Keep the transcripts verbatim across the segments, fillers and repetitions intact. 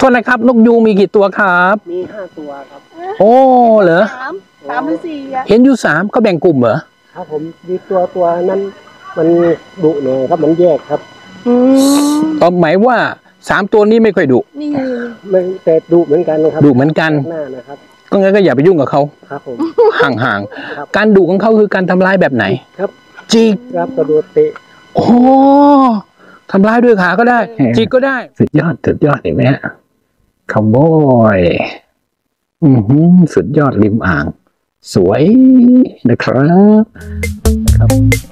ษนะครับนกยูงมีกี่ตัวครับมีห้าตัวครับโอ้เหรอสามสามหรือสี่อะเห็นอยู่สามเขาแบ่งกลุ่มเหรอครับผมมีตัวตัวนั้นมันดุหน่อยครับมันแยกครับอืมก็หมายว่าสามตัวนี้ไม่ค่อยดุนี่ไม่แต่ดุเหมือนกันนะครับดุเหมือนกันหน้านะครับก็งั้นก็อย่าไปยุ่งกับเขาครับผมห่างๆการดุของเขาคือการทำร้ายแบบไหนครับจิกครับกระโดดเตะโอ้ทำร้ายด้วยขาก็ได้จิกก็ได้สุดยอดสุดยอดเห็นไหมฮะขโมยอือหือสุดยอดริมอ่างสวยนะครับครับ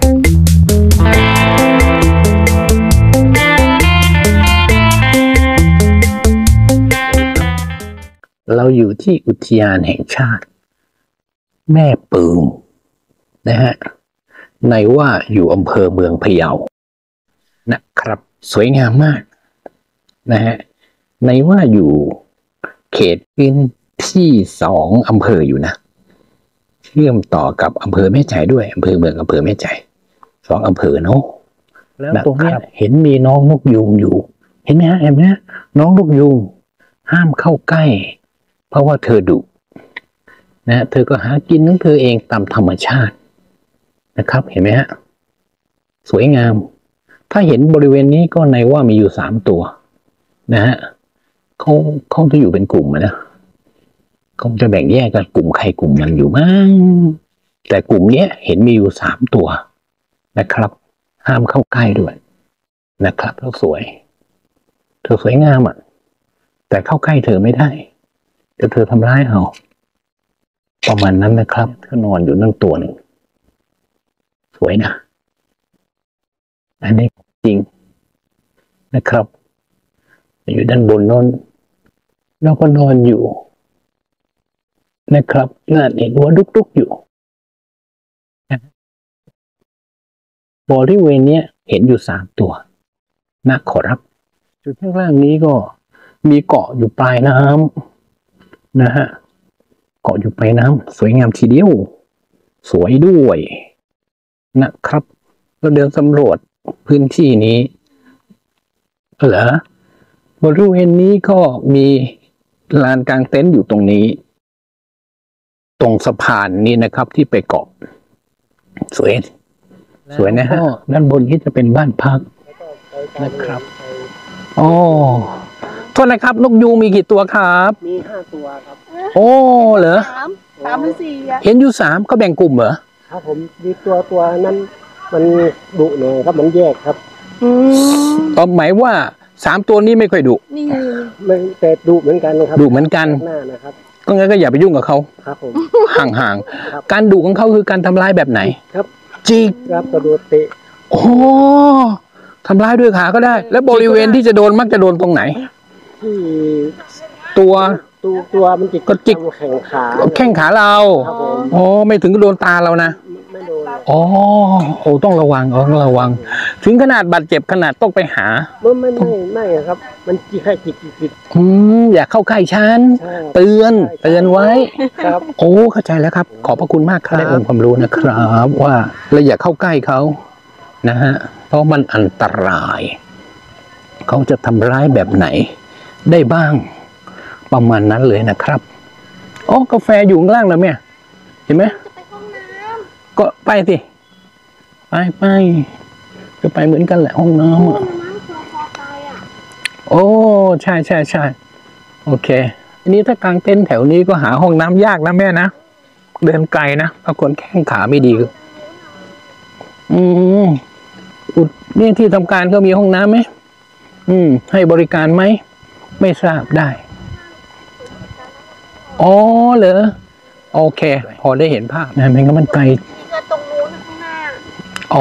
เราอยู่ที่อุทยานแห่งชาติแม่ปืมนะฮะในว่าอยู่อำเภอเมืองพะเยานะครับสวยงามมากนะฮะในว่าอยู่เขตพื้นที่สองอำเภออยู่นะเชื่อมต่อกับอำเภอแม่ใจด้วยอำเภอเมืองอำเภอแม่ใจสองอำเภอเนาะแล้วตรงนี้เห็นมีน้องนกยูงอยู่เห็นไหมฮะเห็นไหมน้องนกยูงห้ามเข้าใกล้เพราะว่าเธอดุนะเธอก็หากินของเธอเองตามธรรมชาตินะครับเห็นไหมฮะสวยงามถ้าเห็นบริเวณนี้ก็ในว่ามีอยู่สามตัวนะฮะเขาเขาจะอยู่เป็นกลุ่มนะเขาจะแบ่งแยกกันกลุ่มใครกลุ่มมันอยู่มั้งแต่กลุ่มเนี้ยเห็นมีอยู่สามตัวนะครับห้ามเข้าใกล้ด้วยนะครับเธอสวยเธอสวยงามอ่ะแต่เข้าใกล้เธอไม่ได้เดี๋ยวเธอทำร้ายเอาประมาณนั้นนะครับเธอนอนอยู่นั่งตัวหนึ่งสวยนะอันนี้จริงนะครับอยู่ด้านบนนอนแล้วก็นอนอยู่นะครับน่าเห็นว่าดุกๆอยู่บริเวณนี้เห็นอยู่สามตัวนะขอรับจุดข้างล่างนี้ก็มีเกาะอยู่ปลายน้ำนะฮะเกาะอยู่ปลายน้ำสวยงามทีเดียวสวยด้วยนะครับเราเดินสำรวจพื้นที่นี้เหรอบริเวณนี้ก็มีลานกลางเต็นท์อยู่ตรงนี้ตรงสะพานนี้นะครับที่ไปเกาะสวยสวยนะฮะด้านบนนี้จะเป็นบ้านพักนะครับโอ้โทษนะครับนกยูงมีกี่ตัวครับมีห้าตัวครับโอ้เหรอสามสามหรือสี่อะเห็นอยู่สามเขาแบ่งกลุ่มเหรอครับผมมีตัวตัวนั้นมันดุหน่อยครับมันแยกครับอืมก็หมายว่าสามตัวนี้ไม่ค่อยดุนี่ไม่แต่ดุเหมือนกันนะครับดุเหมือนกันหน้านะครับก็งั้นก็อย่าไปยุ่งกับเขาครับผมห่างๆการดุของเขาคือการทำร้ายแบบไหนครับจิกครับกระโดดเตะโอ้ทำร้ายด้วยขาก็ได้แล้วบริเวณที่จะโดนมักจะโดนตรงไหนที่ตัวตัวตัวมันจิกก็จิกแข่งขาแข้งขาเราอ๋อไม่ถึงก็โดนตาเรานะไม่โดนอ๋อโอ้ต้องระวังอ๋อต้องระวังถึงขนาดบาดเจ็บขนาดต้องไปหาไม่ไม่ไม่ไม่ครับมันจิกแค่จิกจิกอืมอย่าเข้าใกล้ฉันเตือนเตือนไว้ครับโอ้เข้าใจแล้วครับขอบพระคุณมากครับได้องค์ความรู้นะครับว่าเราอย่าเข้าใกล้เขานะฮะเพราะมันอันตรายเขาจะทำร้ายแบบไหนได้บ้างประมาณนั้นเลยนะครับอ๋อกาแฟอยู่ข้างล่างแล้วแม่เห็นไหมจะไปห้องน้ำก็ไปสิไปไปก็ไปเหมือนกันแหละห้องน้ำอ่ะโอ้ใช่ใช่ใช่โอเคอันนี้ถ้ากางเต็นท์แถวนี้ก็หาห้องน้ำยากนะแม่นะเดินไกลนะบางคนแข้งขาไม่ดีอืมอุดนี่ที่ทำการเขามีห้องน้ำไหมอืมให้บริการไหมไม่ทราบได้อ๋อเหรอโอเคพอได้เห็นภาพนะมันก็มันไกลตรงนู้นข้างหน้าอ๋อ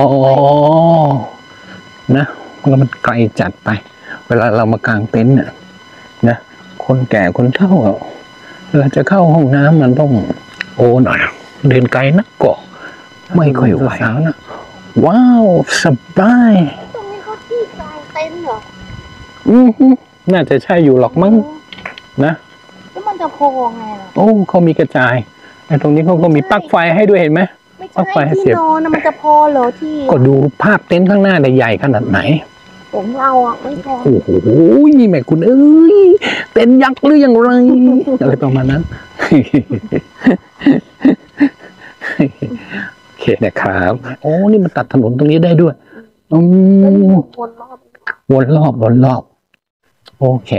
นะมันก็มันไกลจัดไปเวลาเรามากางเต็นท์เนี่ยนะคนแก่คนเฒ่าเวลาจะเข้าห้องน้ำมันต้องโอ้หน่อยเดินไกลนักก็ไม่ค่อยไหวนะว้าวสบายตรงนี้เขาที่กางเต็นท์เหรออืมน่าจะใช่อยู่หรอกมั้งนะแล้วมันจะโพงไงล่ะโอ้เขามีกระจายไอ้ตรงนี้เขาก็มีปลั๊กไฟให้ด้วยเห็นไหมปลั๊กไฟให้เสียบที่นอนนะมันจะพอเหรอที่ก็ดูภาพเต็นท์ข้างหน้าใหญ่ขนาดไหนผมเราอ่ะไม่พอโอ้โหแม่คุณเอ้ยเป็นยักษ์หรืออย่างไรอะไรประมาณนั้น โอเคนะครับโอ้นี่มันตัดถนนตรงนี้ได้ด้วยอืมวนรอบวนรอบวนรอบโอเค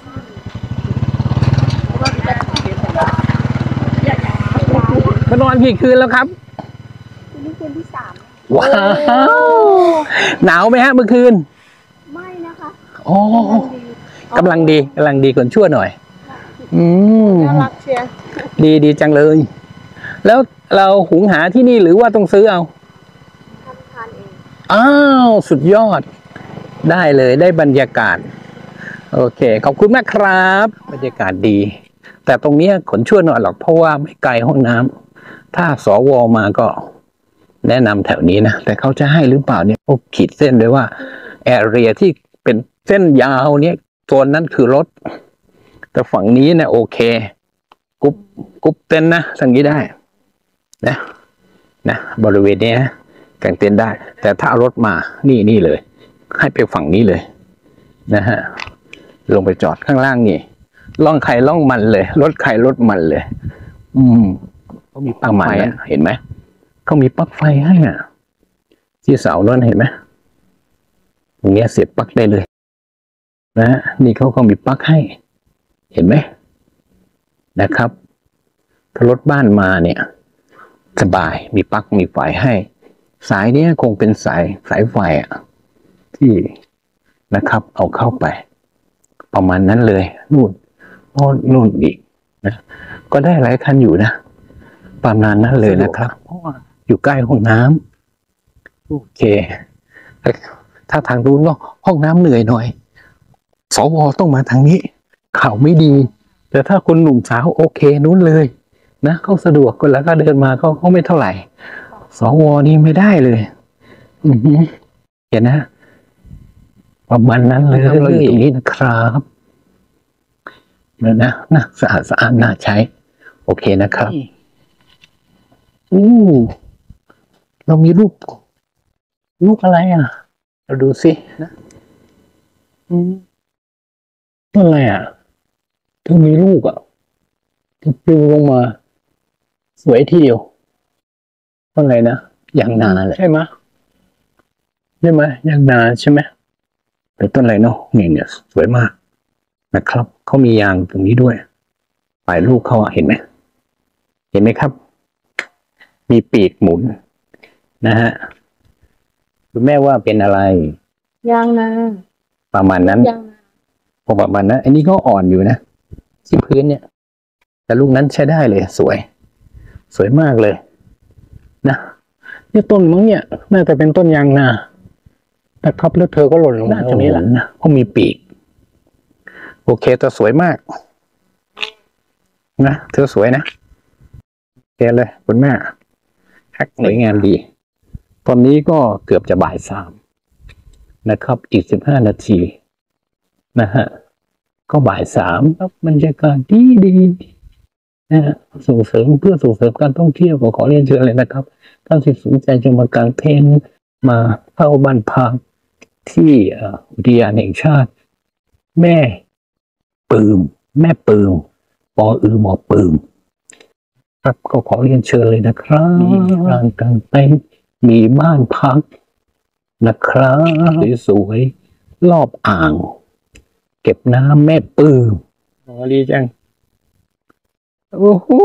มานอนกี่คืนแล้วครับนี่คืนที่สามว้าวหนาวไหมฮะเมื่อคืนไม่นะคะอ๋อกำลังดีกำลังดีก่อนชั่วหน่อย อืมน่ารักเชียร์ดีดีจังเลย แล้วเราหุงหาที่นี่หรือว่าต้องซื้อเอาทำทานเองอ้าวสุดยอด ได้เลยได้บรรยากาศ โอเคขอบคุณมากครับ บรรยากาศดี แต่ตรงเนี้ยขนชั่วหน่อยหรอกเพราะว่าไม่ไกลห้องน้ำถ้าสวมาก็แนะนำแถวนี้นะแต่เขาจะให้หรือเปล่าเนี่ยเขาขีดเส้นเลยว่าแอเรียที่เป็นเส้นยาวเนี้ยโซนนั้นคือรถ แต่ฝั่งนี้เนี่ยโอเคกรุ๊ปกรุ๊ปเต้นนะสั่งนี้ได้นะนะบริเวณเนี้ยกางเต็นท์ได้ แต่ถ้าเอารถมานี่นี่เลย ให้ไปฝั่งนี้เลยนะฮะลงไปจอดข้างล่างนี่ล่องใครล่องมันเลยรถใครรถมันเลย อืมเขามีปลั๊กไฟอ่ะเห็นไหมเขามีปลั๊กไฟให้อ่ะที่เสานั่นเห็นไหมตรงเนี้ยเสียบปลั๊กได้เลยนะฮะนี่เขาก็มีปลั๊กให้ เห็นไหมนะครับถ้ารถบ้านมาเนี่ยสบายมีปลั๊กมีไฟให้ สายเนี้ยคงเป็นสายสายไฟอ่ะที่นะครับ เอาเข้าไป ประมาณนั้นเลยนู่นโน่นนู่นอีกนะก็ได้หลายคันอยู่นะประมาณนั้นเลยนะครับเพราะว่าอยู่ใกล้ห้องน้ำโอเคถ้าทางนู้นก็ห้องน้ำเหนื่อยหน่อยสวต้องมาทางนี้ข่าวไม่ดี แต่ถ้าคนหนุ่มสาวโอเคนู้นเลยนะเขาสะดวกก็แล้วก็เดินมาเขาเขาไม่เท่าไหร่สวนี่ไม่ได้เลย อือเห็นนะประมาณนั้นเลยเราอยู่ตรงนี้นะครับเนี่ยนะนะสะอาดสะอาดน่าใช้โอเคนะครับอู้เรามีรูปรูปอะไรอ่ะเราดูสินะอืมอะไรอ่ะถ้ามีลูกอ่ะจะปลิวลงมาสวยทีเดียวอะไรนะอย่างนาเลยใช่ไหมใช่ไหมอย่างนาใช่ไหมเป็นต้นอะไรเนาะนี่เนี่ยสวยมากนะครับเขามียางตรงนี้ด้วยปลายลูกเขาเห็นไหมเห็นไหมครับมีปีกหมุนนะฮะคุณแม่ว่าเป็นอะไรยางนาประมาณนั้นยางนาพอประมาณนั้นอันนี้ก็อ่อนอยู่นะที่พื้นเนี่ยแต่ลูกนั้นใช้ได้เลยสวย สวยมากเลยนะนี่ต้นมั้งเนี่ยน่าจะเป็นต้นยางนานะครับแล้วเธอก็หล่นลงมาตรงนี้แหละนะเพราะมีปีกโอเคแต่สวยมากนะเธอสวยนะเกเลยคุณแม่แพ็คสวยงามดีตอนนี้ก็เกือบจะบ่ายสามนะครับอีกสิบห้านาทีนะฮะก็บ่ายสามครับบรรยากาศดีดีนะฮะส่งเสริมเพื่อส่งเสริมการท่องเที่ยวก็ขอเรียนเชิญเลยนะครับท่านที่สนใจจะมากางเต็นท์มาเข้าบ้านพักที่อุทยานแห่งชาติแม่ปืมแม่ปืมปออือหมอปืมครับก็ขอเรียนเชิญเลยนะครับร้านกางเต็นท์มีบ้านพักนะครับสวยๆรอบอ่าง เก็บน้ำแม่ปืมอ๋อดีจังโอ้โห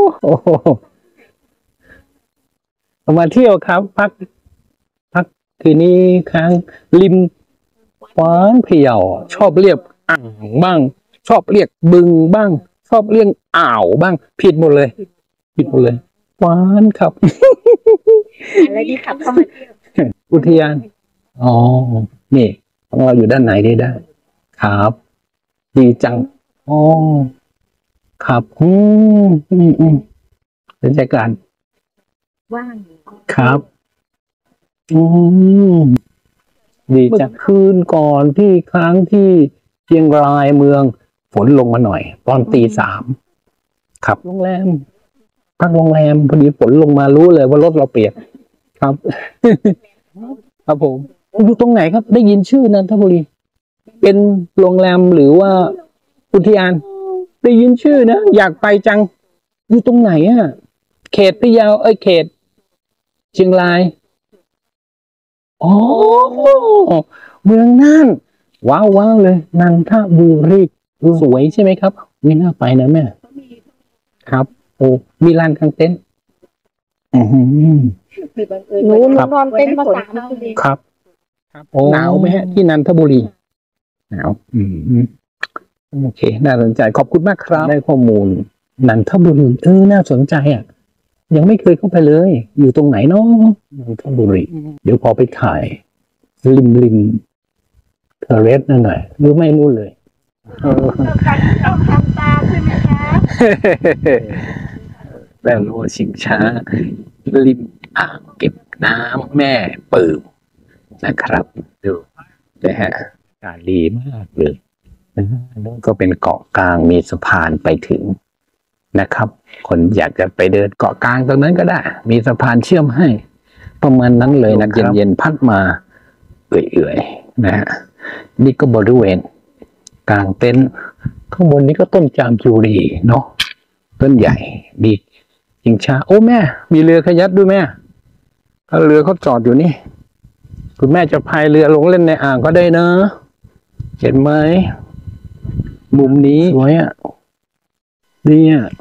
มาเที่ยวครับ พัก พักคืนนี้ค้างริมหวานพะเยาชอบเรียกอ่างบ้าง ชอบเรียกบึงบ้าง ชอบเรียกอ่าวบ้างผิดหมดเลยผิดหมดเลยหวานครับอะไรที่ขับเข้ามาเที่ยวอุทยานอ๋อนี่ของเราอยู่ด้านไหนได้ได้ครับดีจังอ๋อครับอืมอืมอืมบรรยากาศว่างครับอืมดีจังคืนก่อนที่ค้างที่เชียงรายเมืองฝนลงมาหน่อย ตอนตีสามครับโรงแรมพักโรงแรมพอดีฝนลงมารู้เลยว่ารถเราเปียกครับ ครับผมอยู่ตรงไหนครับ ได้ยินชื่อนันทบุรีเป็นโรงแรมหรือว่าอุทยานได้ยินชื่อนะอยากไปจังอยู่ตรงไหนอ่ะเขตพะเยาเอ้ยเขตเชียงรายอ๋อเมืองน่านว้าวว้าวเลยนันทบุรีสวยใช่ไหมครับไม่น่าไปนะแม่ครับโอ้มีลานกางเต็นท์อือหือหนูหนูนอนเต้นมาสามคืนครับหนาวไหมฮะที่นันทบุรีหนาวอืมโอเคน่าสนใจขอบคุณมากครับได้ข้อมูลนันทบุรีเออน่าสนใจอ่ะยังไม่เคยเข้าไปเลยอยู่ตรงไหนเนาะนันทบุรีเดี๋ยวพอไปถ่ายริมริมเทเรสนั่นหน่อยหรือไม่นู่นเลยเออต้องทำตาใช่ไหมคะแล้วโลชิงช้าริมอ่างเก็บน้ำแม่ปืมนะครับดูนะฮะอากาศดีมากเลยนะนั่นก็เป็นเกาะกลางมีสะพานไปถึงนะครับ คนอยากจะไปเดินเกาะกลางตรงนั้นก็ได้ มีสะพานเชื่อมให้ ประมาณนั้นเลยนะเย็นๆพัดมาเอื่อยๆนะฮะนี่ก็บริเวณกลางเต็นท์ข้างบนนี้ก็ต้นจามจุรีเนาะต้นใหญ่ดีชิงช้าโอ้แม่มีเรือขยักด้วยแม่ถ้าเรือเขาจอดอยู่นี่คุณแม่จะพายเรือลงเล่นในอ่างก็ได้นะเห็นไหมมุมนี้สวยอ่ะดีอ่ะ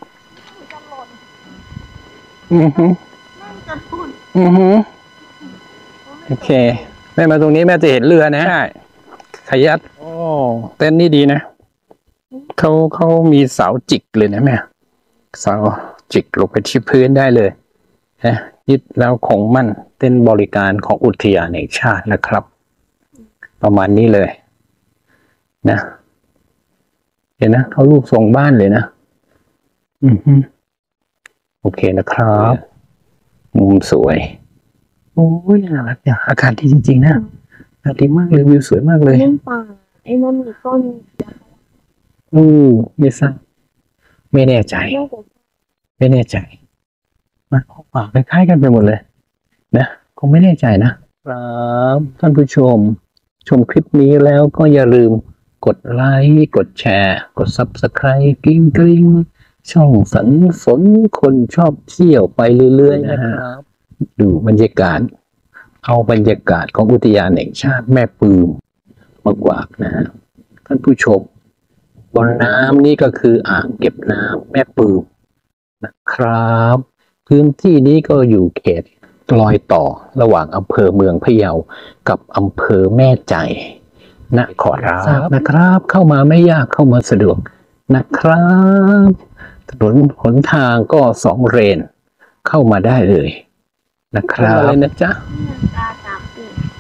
อือฮึอือฮึโอเคแม่มาตรงนี้แม่จะเห็นเรือนะใช่ขยักโอ้เต้นนี่ดีนะเขาเขามีเสาจิกเลยนะแม่เสาจิกลงไปที่พื้นได้เลยนะยึดแล้วคงมั่นเต้นบริการของอุทยานแห่งชาตินะครับ ประมาณนี้เลยนะเห็นนะเขาลูกทรงบ้านเลยนะอือฮึโอเคนะครับมุมสวยโอ้ยน่ารักอย่างอากาศดีจริงๆนะอากาศดีมากเลยวิวสวยมากเลยเล่นป่าไอ้นั่นมีต้นอือไม่ทราบไม่แน่ใจน่าจะไม่แน่ใจมันออกปากคล้ายๆกันไปหมดเลยนะคงไม่แน่ใจนะครับท่านผู้ชม ชมคลิปนี้แล้วก็อย่าลืมกดไลค์กดแชร์กด ซับสไครบ์ กริ๊งกริ๊งช่องสันสนคนชอบเที่ยวไปเรื่อยๆนะฮะดูบรรยากาศเอาบรรยากาศของอุทยานแห่งชาติแม่ปืมมากกว่านะฮะท่านผู้ชมบนน้ำนี่ก็คืออ่างเก็บน้ำแม่ปืมนะครับพื้นที่นี้ก็อยู่เขตรอยต่อระหว่างอำเภอเมืองพะเยากับอำเภอแม่ใจนะขอรับนะครับ เข้ามาไม่ยากเข้ามาสะดวกนะครับถนนหนทางก็สองเลนเข้ามาได้เลยนะครับอะไรนะจ๊ะตาสามปี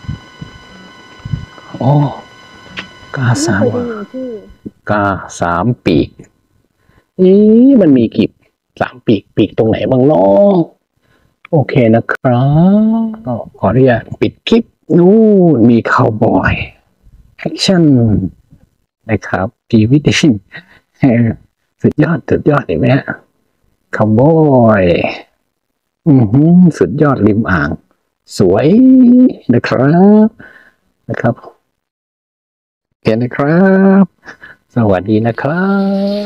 อ๋อกาสามเคยได้ยินชื่อกาสามปีกนี่มันมีกี่สามปีกปีกตรงไหนบ้างเนาะโอเคนะครับก็ขออนุญาตปิดคลิปนู่นมีคาวบอยแอคชั่นนะครับพีวิดีสุดยอดสุดยอดเห็นไหมฮะคาวบอยอือหือสุดยอดริมอ่าง สวยนะครับนะครับโอเคนะครับ สวัสดีนะครับ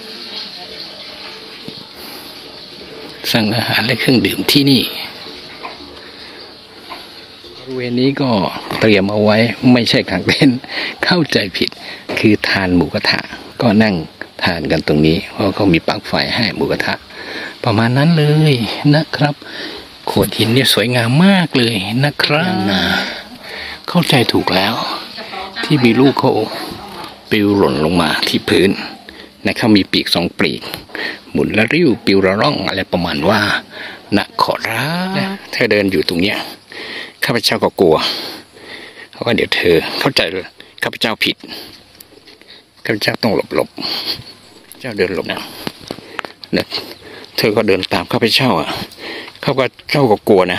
สั่งอาหารและเครื่องดื่มที่นี่บริเวณนี้ก็เตรียมเอาไว้ไม่ใช่กางเต็นท์เข้าใจผิดคือทานหมูกระทะก็นั่งทานกันตรงนี้เพราะเขามีปลั๊กไฟให้หมูกระทะประมาณนั้นเลยนะครับโขดหินเนี่ยสวยงามมากเลยนะครับเข้าใจถูกแล้วที่มีลูกเขาปลิวหล่นลงมาที่พื้นนะครับมีปีกสองปีกหมุนและริ้วปิวระร่องอะไรประมาณว่านะขอรับเธอเดินอยู่ตรงเนี้ยข้าพเจ้าก็กลัวเพราะว่าเดี๋ยวเธอเข้าใจข้าพเจ้าผิดข้าพเจ้าต้องหลบหลบเจ้าเดินหลบนะนะเธอก็เดินตามข้าพเจ้าอ่ะข้าพเจ้าก็กลัวนะ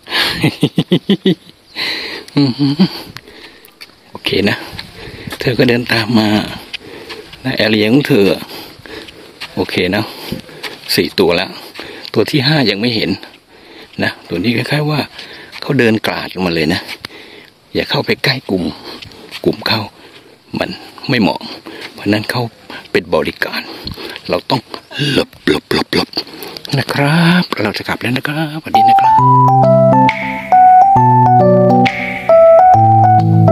โอเคนะเธอก็เดินตามมานะแอเรียของเธอโอเคนะสี่ตัวแล้วตัวที่ห้ายังไม่เห็นนะตัวนี้คล้ายๆว่าเขาเดินกลาดลงมาเลยนะอย่าเข้าไปใกล้กลุ่มกลุ่มเขามันไม่เหมาะเพราะนั้นเขาเป็นบริการเราต้องหลบหลบหลบหลบนะครับ เราจะกลับแล้วนะครับสวัสดีนะครับ